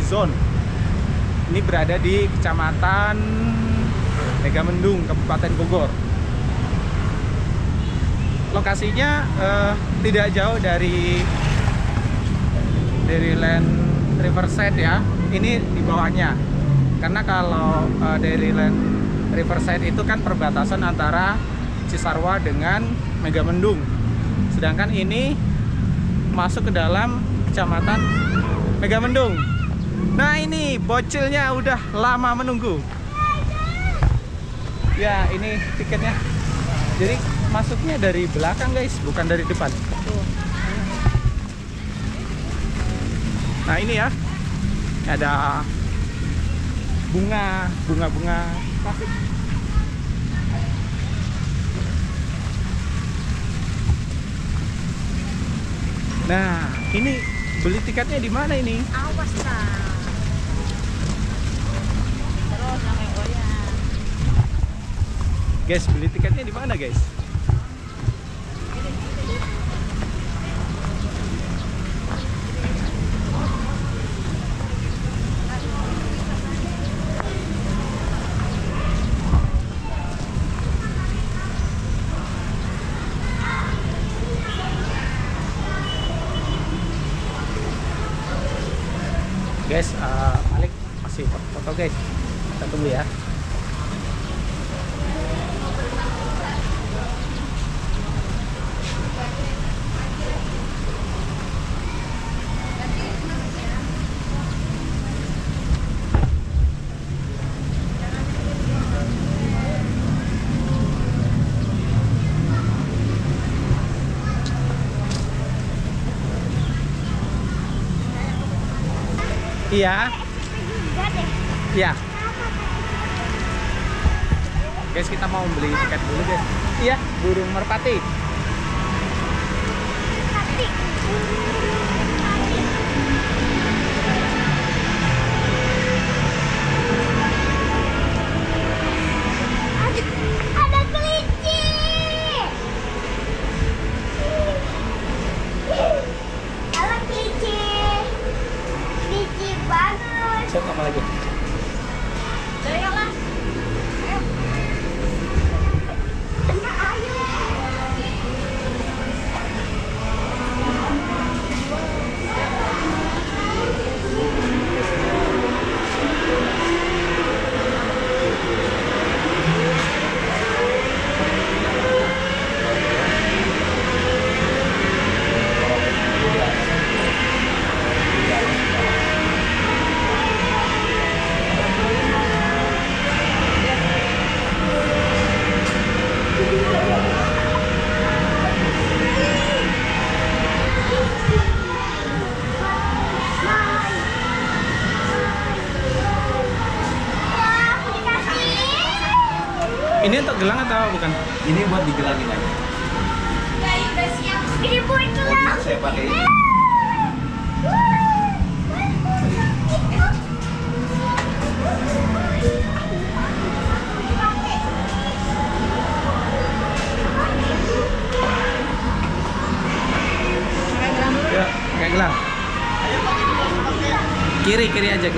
Zone. Ini berada di Kecamatan Megamendung, Kabupaten Bogor. Lokasinya tidak jauh dari Dairyland Riverside ya. Ini di bawahnya. Karena kalau Dairyland Riverside itu kan perbatasan antara Cisarua dengan Megamendung. Sedangkan ini masuk ke dalam Kecamatan Megamendung. Nah, ini bocilnya udah lama menunggu. Ya, ini tiketnya. Jadi masuknya dari belakang guys, bukan dari depan. Nah, ini ya. Ada bunga plastik. Nah, ini beli tiketnya di mana ini? Awas lah. Terus namanya goyang. Guys, beli tiketnya di mana guys? Guys, Malik masih foto guys. Kita tunggu ya. Iya. Iya. Guys, kita mau beli tiket dulu guys. Iya, burung merpati. Ada kelinci. Halo kelinci. Kelinci bagus. Siapa apa lagi? Ayolah. Ayo. Ini untuk gelang atau bukan? Ini buat digelangin aja. Ini buat Oh, gelang. bisa saya pakai ini. Ya, kayak gelang. Kiri aja.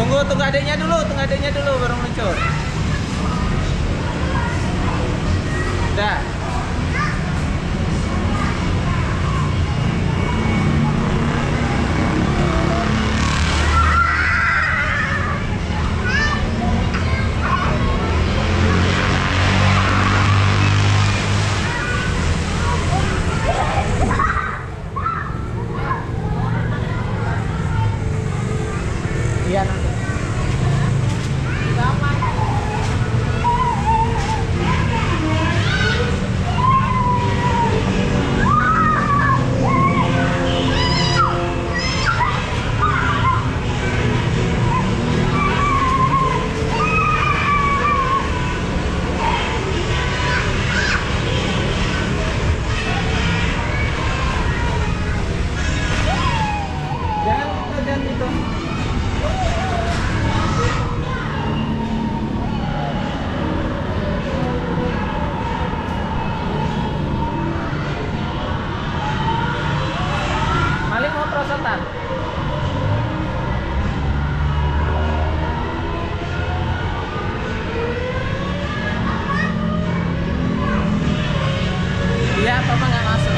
Tunggu adiknya dulu baru meluncur. Dah. Iya nanti. Jangan itu. Malik mau perosotan. Iya, papa nggak masuk.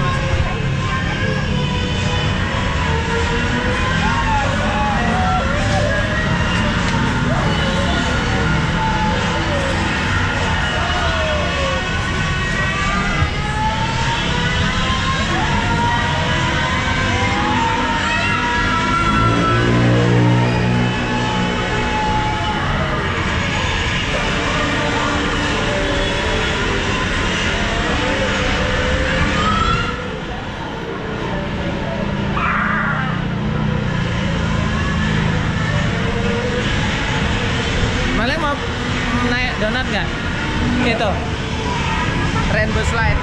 Malik mau naik donat nggak? Itu rainbow slide.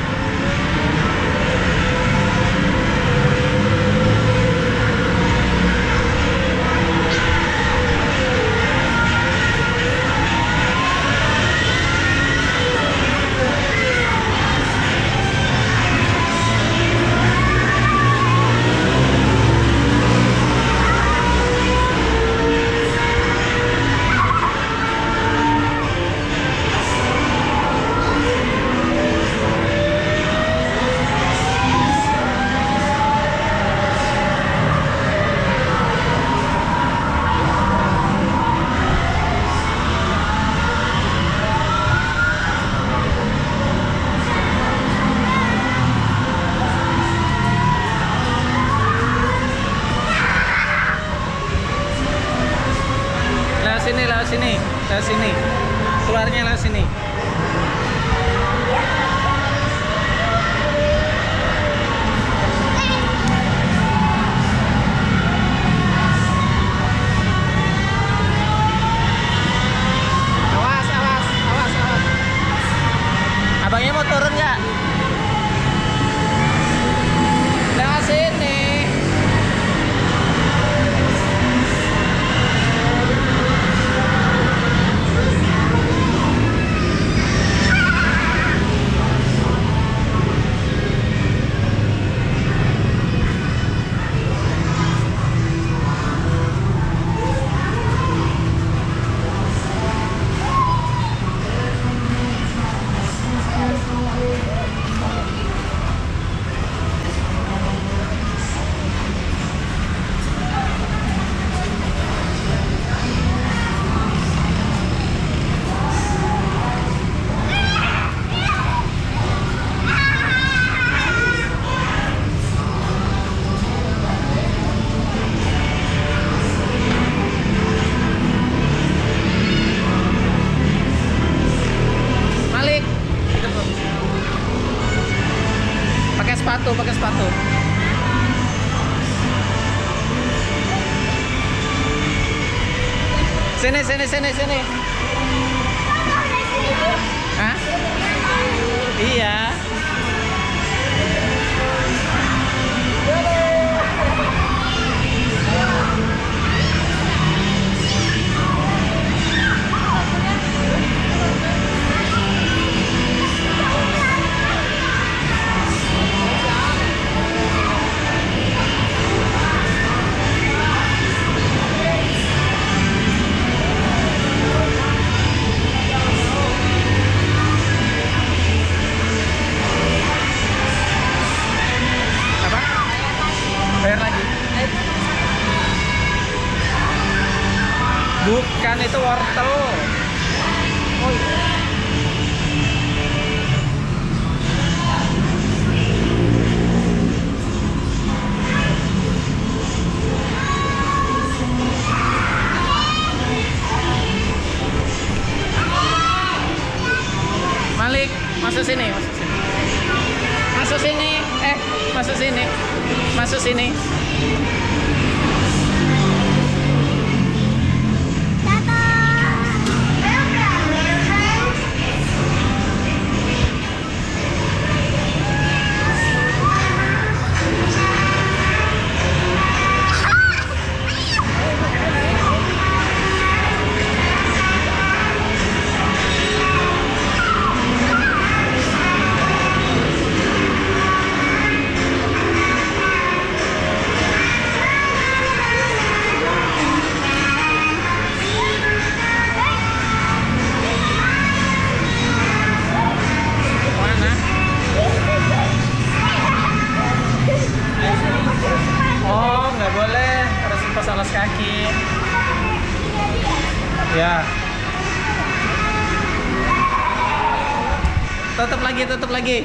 Lewat sini. Keluarnya lewat sini. Awas. Abangnya mau turun nggak? Lewat sini. Pakai sepatu. Sini. Hah? Iya. Bukan, itu wortel. Oh iya. Malik, masuk sini, masuk sini. Masuk sini, masuk sini. Masuk sini. Alas kaki. Ya. Tutup lagi, tutup lagi.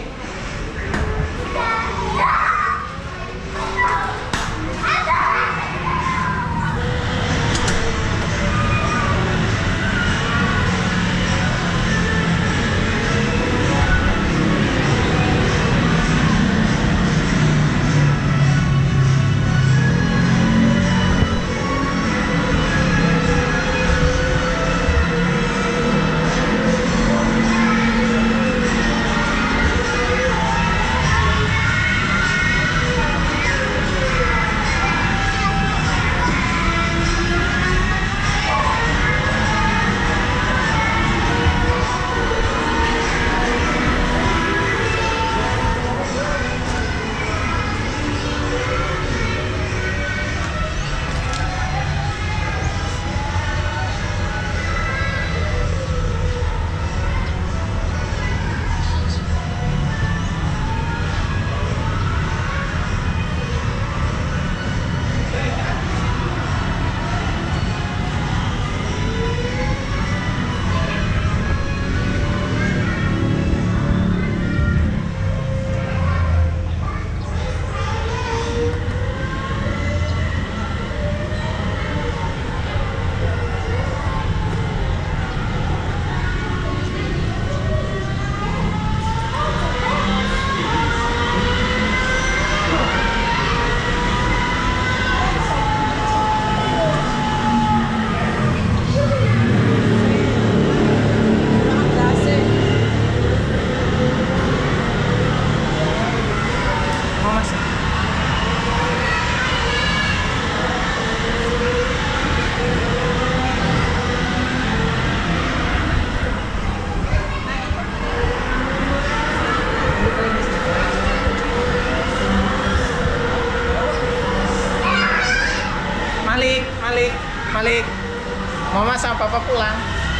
Malik, Mama sama Papa pulang.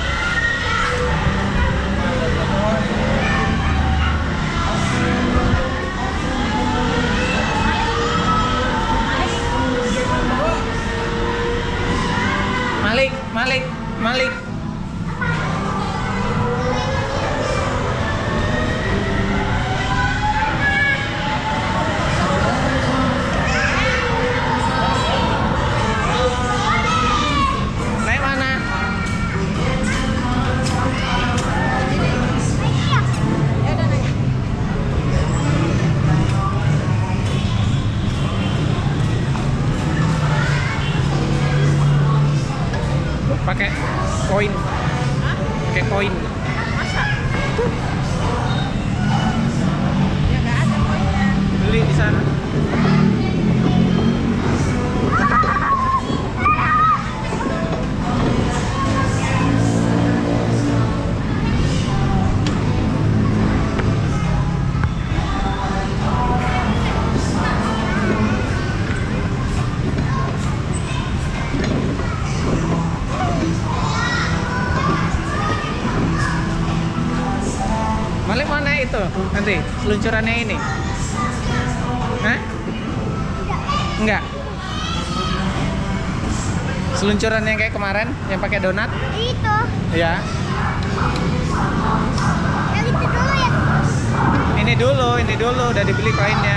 Malik. Pakai koin. Pakai koin. Masa? Ya nggak ada koinnya. Beli di sana. Malik mana itu? Nanti seluncurannya ini. Hah? Enggak. Seluncuran yang kayak kemarin, yang pakai donat. Itu. Ya. Yang itu dulu ya. Ini dulu udah dibeli koinnya.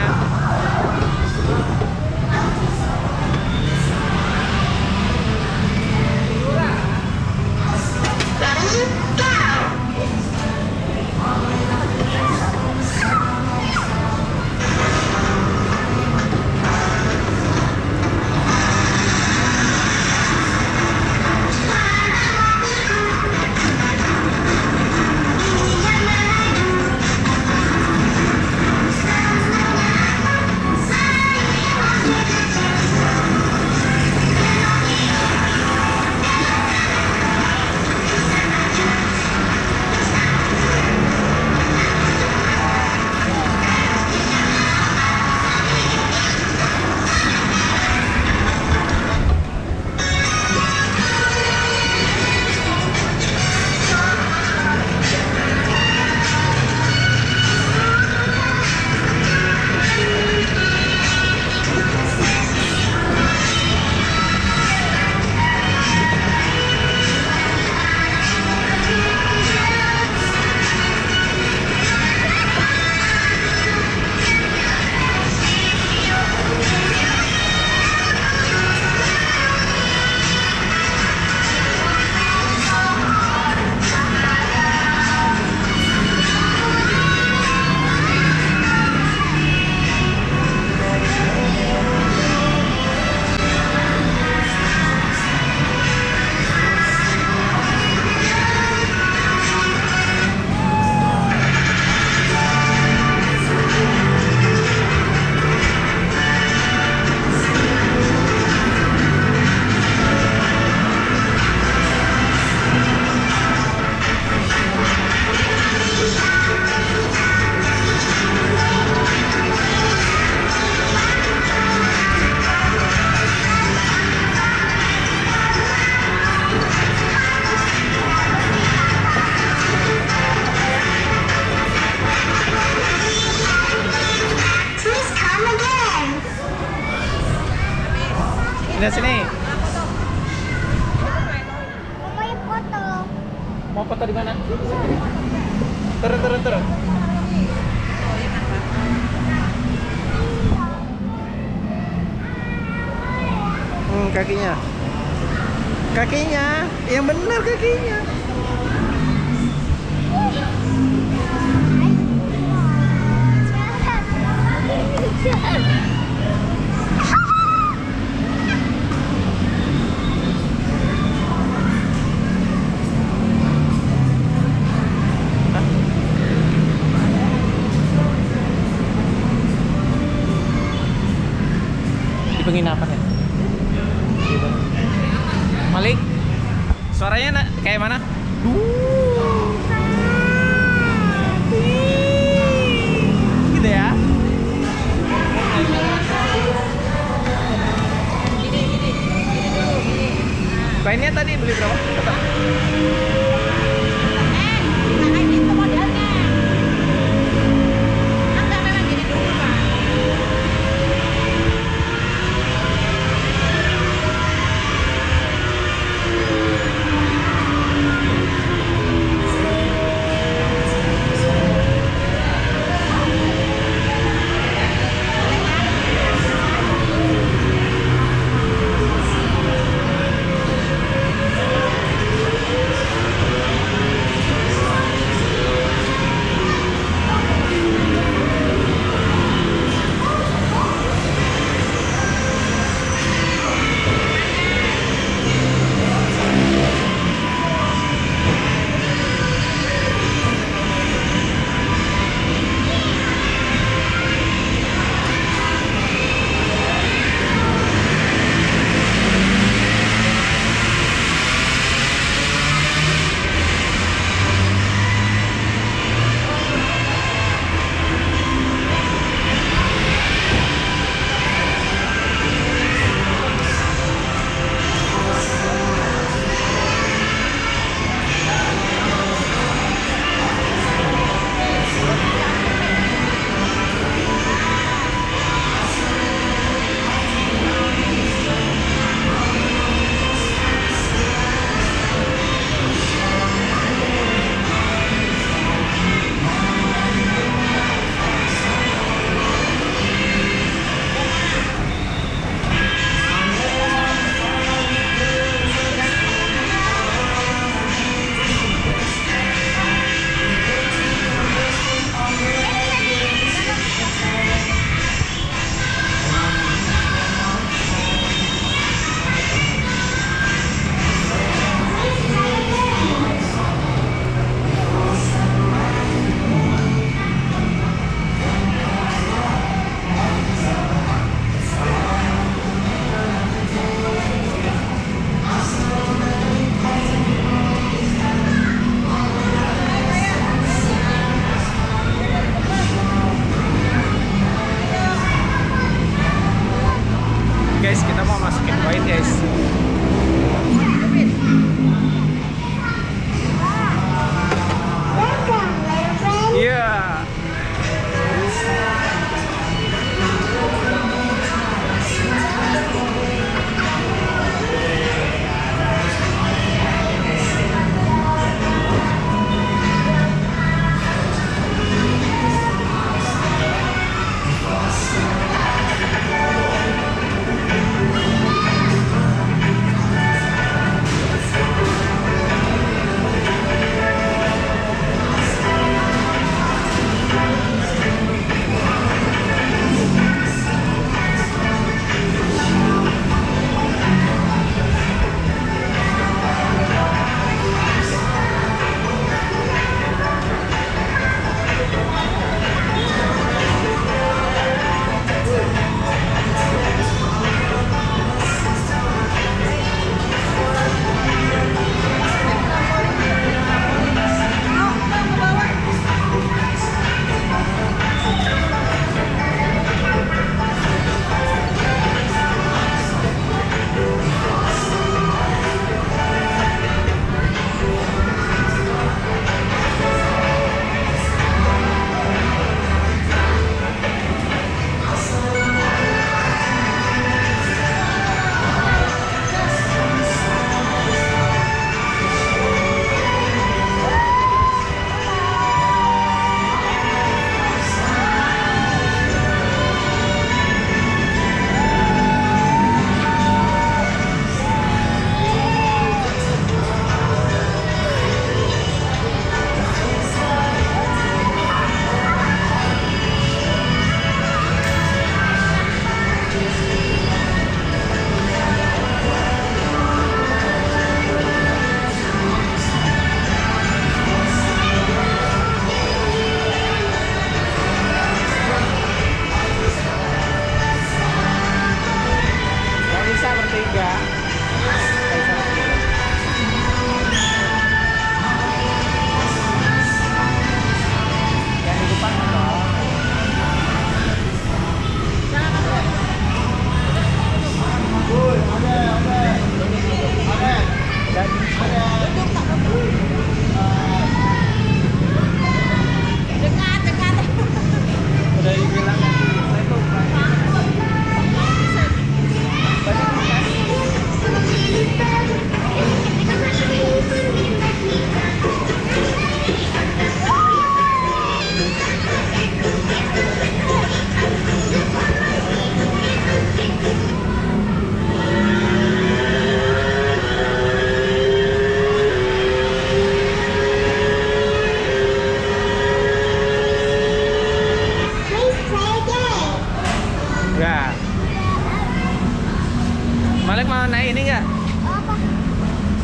Sini sini. Mau foto. Mau foto di mana? Turun. Kakinya. Kakinya, yang benar kakinya. Di penginapan ya? Malik, suaranya kayak mana? Gitu ya? Koinnya tadi beli berapa? Kayak gitu modelnya. Enggak, memang gini dulu, Pak.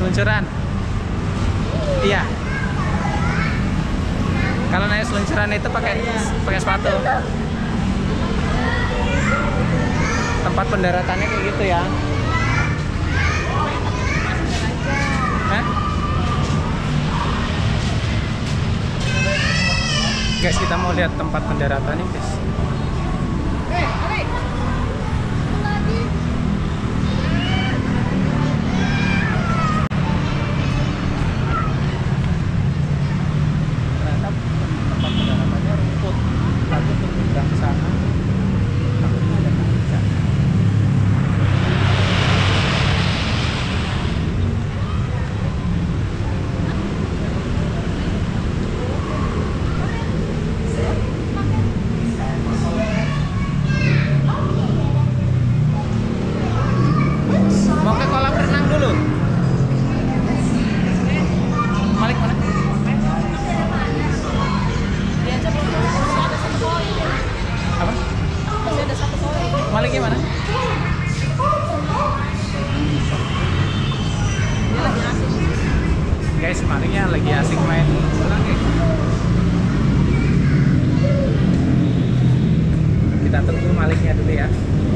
Seluncuran. Iya. Kalau naik seluncuran itu pakai sepatu. Tempat pendaratannya kayak gitu ya. Hah? Guys, kita mau lihat tempat pendaratannya, guys. Ternyata tempat pendaratannya rumput. Takut untuk nyebrang ke sana. Takut tidak bisa. Mau ke kolam renang dulu. Malik mana? Apa? Malik gimana? Guys, Maliknya lagi asik main bola, guys. Kita tunggu Maliknya dulu ya.